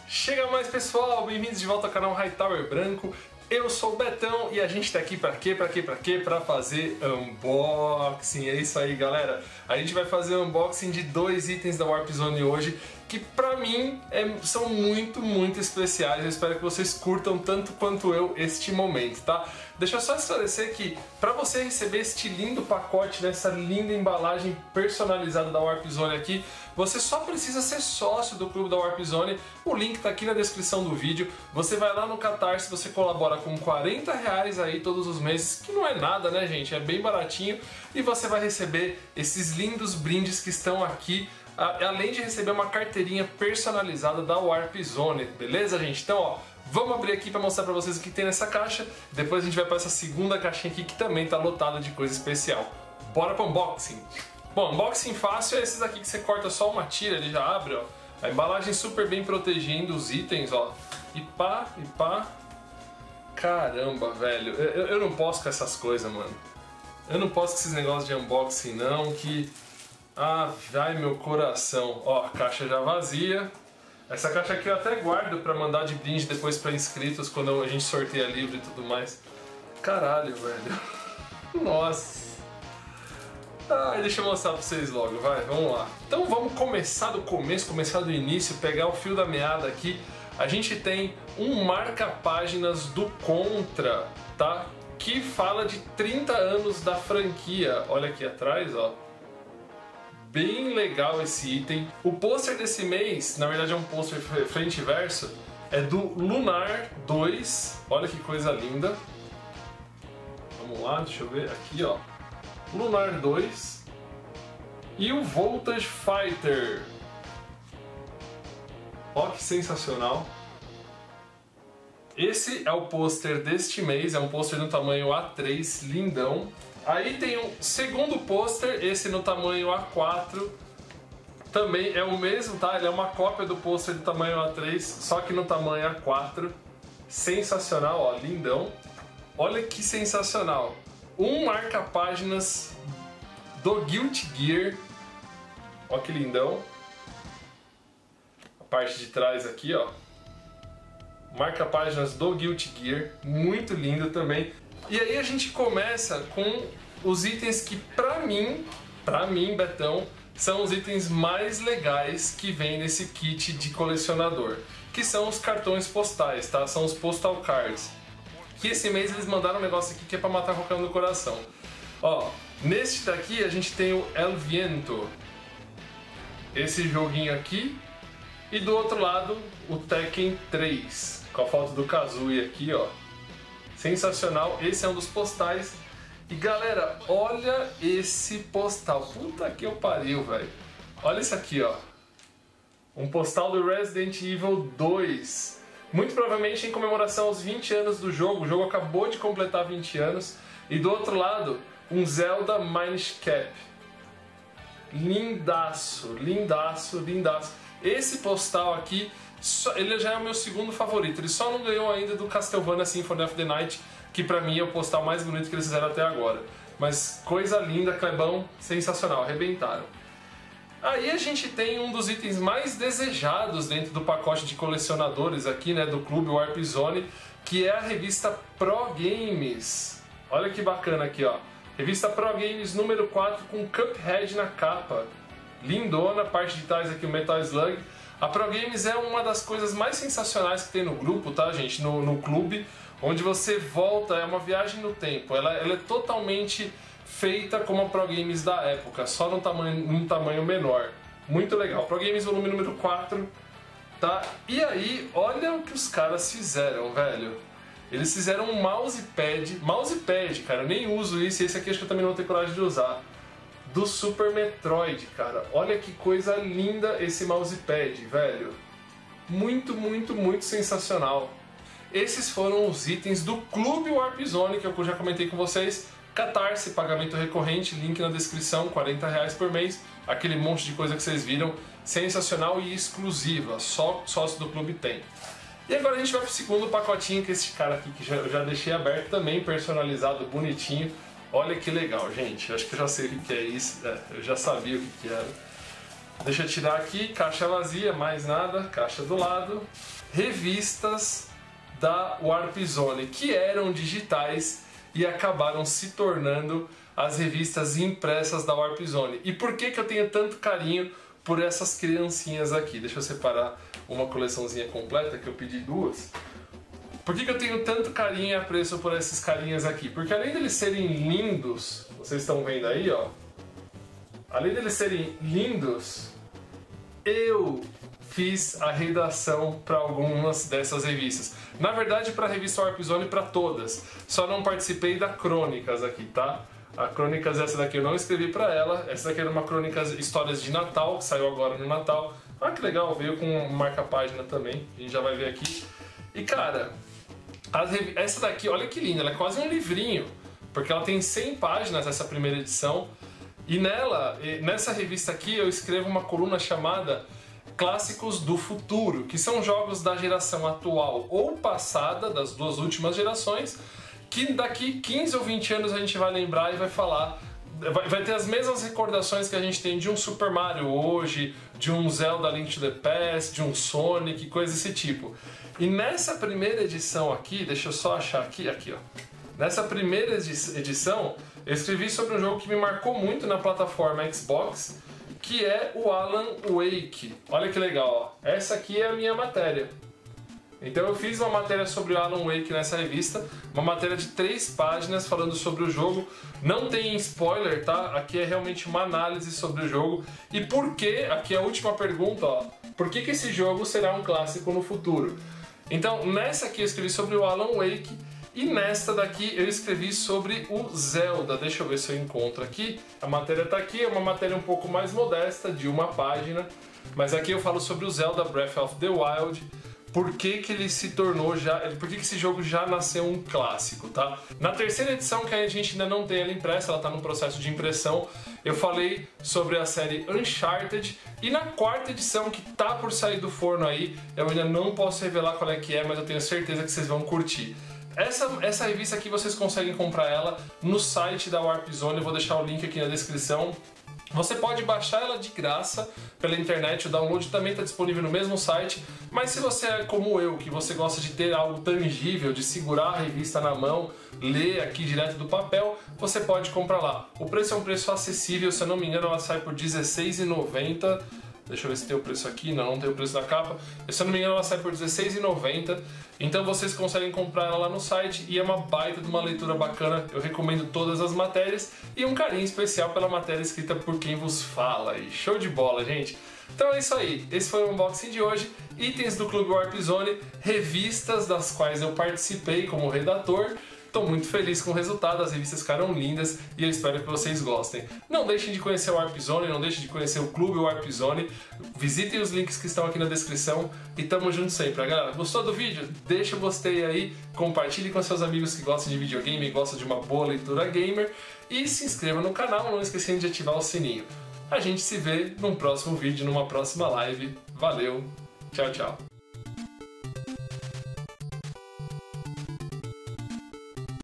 Chega mais, pessoal, bem-vindos de volta ao canal Hightower Branco. Eu sou o Betão e a gente tá aqui pra quê? Pra fazer unboxing. É isso aí, galera. A gente vai fazer um unboxing de dois itens da Warp Zone hoje que pra mim são muito especiais. Eu espero que vocês curtam tanto quanto eu este momento, tá? Deixa eu só esclarecer que pra você receber este lindo pacote, nessa linda embalagem personalizada da Warp Zone aqui, você só precisa ser sócio do clube da Warp Zone. O link tá aqui na descrição do vídeo. Você vai lá no Catarse, você colabora com R$40 aí todos os meses, que não é nada, né, gente? É bem baratinho. E você vai receber esses lindos brindes que estão aqui, além de receber uma carteirinha personalizada da Warp Zone, beleza, gente? Então, ó, vamos abrir aqui para mostrar para vocês o que tem nessa caixa. Depois a gente vai para essa segunda caixinha aqui que também tá lotada de coisa especial. Bora pro unboxing! Bom, unboxing fácil é esses aqui que você corta só uma tira, ele já abre, ó. A embalagem super bem protegendo os itens, ó. E pá. Caramba, velho. Eu não posso com essas coisas, mano. Eu não posso com esses negócios de unboxing, não, que... Ah, vai meu coração. Ó, a caixa já vazia. Essa caixa aqui eu até guardo pra mandar de brinde depois pra inscritos, quando a gente sorteia livro e tudo mais. Caralho, velho. Nossa. Deixa eu mostrar pra vocês logo, vai, vamos lá. Então vamos começar do começo, começar do início, pegar o fio da meada aqui. A gente tem um marca-páginas do Contra, tá? Que fala de 30 anos da franquia. Olha aqui atrás, ó. Bem legal esse item. O pôster desse mês, na verdade é um pôster frente e verso, é do Lunar 2. Olha que coisa linda. Vamos lá, deixa eu ver aqui, ó. Lunar 2 e o Voltage Fighter. Ó, que sensacional. Esse é o pôster deste mês, é um pôster no tamanho A3, lindão. Aí tem um segundo pôster, esse no tamanho A4, também é o mesmo, tá? Ele é uma cópia do pôster do tamanho A3, só que no tamanho A4. Sensacional, ó, lindão. Olha que sensacional. Um marca-páginas do Guilty Gear. Ó que lindão. A parte de trás aqui, ó. Marca-páginas do Guilty Gear. Muito lindo também. E aí a gente começa com os itens que pra mim, Betão, são os itens mais legais que vem nesse kit de colecionador. Que são os cartões postais, tá? São os postal cards. Que esse mês eles mandaram um negócio aqui que é pra matar qualquer um no coração. Ó, neste daqui a gente tem o El Viento, esse joguinho aqui, e do outro lado o Tekken 3, com a foto do Kazooie aqui, ó. Sensacional, esse é um dos postais. E galera, olha esse postal, puta que eu pariu, velho. Olha isso aqui, ó. Um postal do Resident Evil 2. Muito provavelmente em comemoração aos 20 anos do jogo. O jogo acabou de completar 20 anos. E do outro lado, um Zelda Minish Cap. Lindaço, lindaço, lindaço. Esse postal aqui, ele já é o meu segundo favorito. Ele só não ganhou ainda do Castlevania Symphony of the Night, que pra mim é o postal mais bonito que eles fizeram até agora. Mas coisa linda, Clebão, sensacional, arrebentaram. Aí a gente tem um dos itens mais desejados dentro do pacote de colecionadores aqui, né, do Clube Warp Zone, que é a revista Pro Games. Olha que bacana aqui, ó. Revista Pro Games número 4 com Cuphead na capa. Lindona, parte de trás aqui o Metal Slug. A Pro Games é uma das coisas mais sensacionais que tem no grupo, tá, gente? No clube, onde você volta, é uma viagem no tempo. Ela é totalmente feita como a Pro Games da época, só num tamanho menor. Muito legal. Pro Games volume número 4, tá? E aí, olha o que os caras fizeram, velho. Eles fizeram um mousepad, cara, eu nem uso isso, e esse aqui acho que eu também não vou ter coragem de usar. Do Super Metroid, cara. Olha que coisa linda esse mousepad, velho. Muito sensacional. Esses foram os itens do Clube Warp Zone, que eu já comentei com vocês. Catarse, pagamento recorrente, link na descrição, R$40 por mês. Aquele monte de coisa que vocês viram, sensacional e exclusiva, só sócio do clube tem. E agora a gente vai pro segundo pacotinho, que é esse cara aqui, que eu já deixei aberto também, personalizado, bonitinho. Olha que legal, gente, acho que eu já sei o que é isso, eu já sabia o que era. Deixa eu tirar aqui, caixa vazia, mais nada, caixa do lado. Revistas da Warp Zone, que eram digitais e acabaram se tornando as revistas impressas da Warp Zone. E por que eu tenho tanto carinho por essas criancinhas aqui? Deixa eu separar uma coleçãozinha completa, que eu pedi duas. Por que eu tenho tanto carinho e apreço por esses carinhas aqui? Porque além deles serem lindos, vocês estão vendo aí, ó. Além deles serem lindos, eu fiz a redação para algumas dessas revistas. Na verdade, para a revista Warp Zone, para todas. Só não participei da Crônicas aqui, tá? A Crônicas, essa daqui eu não escrevi para ela. Essa daqui era uma Crônicas Histórias de Natal, que saiu agora no Natal. Ah, que legal, veio com marca-página também. A gente já vai ver aqui. E, cara, essa daqui, olha que linda, ela é quase um livrinho. Porque ela tem 100 páginas, essa primeira edição. E nessa revista aqui, eu escrevo uma coluna chamada Clássicos do Futuro, que são jogos da geração atual ou passada, das duas últimas gerações, que daqui 15 ou 20 anos a gente vai lembrar e vai falar, vai ter as mesmas recordações que a gente tem de um Super Mario hoje, de um Zelda Link to the Past, de um Sonic, coisa desse tipo. E nessa primeira edição aqui, deixa eu só achar aqui, ó. Nessa primeira edição, eu escrevi sobre um jogo que me marcou muito na plataforma Xbox, que é o Alan Wake. Olha que legal, ó. Essa aqui é a minha matéria. Então eu fiz uma matéria sobre o Alan Wake nessa revista, uma matéria de 3 páginas falando sobre o jogo. Não tem spoiler, tá? Aqui é realmente uma análise sobre o jogo. E por que, aqui é a última pergunta, ó. Por que esse jogo será um clássico no futuro? Então nessa aqui eu escrevi sobre o Alan Wake. E nesta daqui eu escrevi sobre o Zelda. Deixa eu ver se eu encontro aqui. A matéria está aqui, é uma matéria um pouco mais modesta, de uma página. Mas aqui eu falo sobre o Zelda Breath of the Wild. Por que ele se tornou já... Por que esse jogo já nasceu um clássico, tá? Na terceira edição, que a gente ainda não tem ela impressa, ela está no processo de impressão, eu falei sobre a série Uncharted. E na quarta edição, que tá por sair do forno aí, eu ainda não posso revelar qual é que é, mas eu tenho certeza que vocês vão curtir. Essa revista aqui vocês conseguem comprar ela no site da Warp Zone, eu vou deixar o link aqui na descrição. Você pode baixar ela de graça pela internet, o download também está disponível no mesmo site, mas se você é como eu, que você gosta de ter algo tangível, de segurar a revista na mão, ler aqui direto do papel, você pode comprar lá. O preço é um preço acessível, se eu não me engano ela sai por R$16,90. Deixa eu ver se tem o preço aqui, não tem o preço da capa. Se eu não me engano ela sai por R$16,90. Então vocês conseguem comprar ela lá no site e é uma baita de uma leitura bacana. Eu recomendo todas as matérias e um carinho especial pela matéria escrita por quem vos fala. E show de bola, gente! Então é isso aí, esse foi o unboxing de hoje. Itens do Clube Warp Zone, revistas das quais eu participei como redator. Estou muito feliz com o resultado, as revistas ficaram lindas e eu espero que vocês gostem. Não deixem de conhecer o Warp Zone, não deixem de conhecer o Clube Warp Zone. Visitem os links que estão aqui na descrição e tamo junto sempre, galera. Gostou do vídeo? Deixa o gostei aí, compartilhe com seus amigos que gostam de videogame e gostam de uma boa leitura gamer. E se inscreva no canal, não esquecendo de ativar o sininho. A gente se vê num próximo vídeo, numa próxima live. Valeu, tchau, tchau.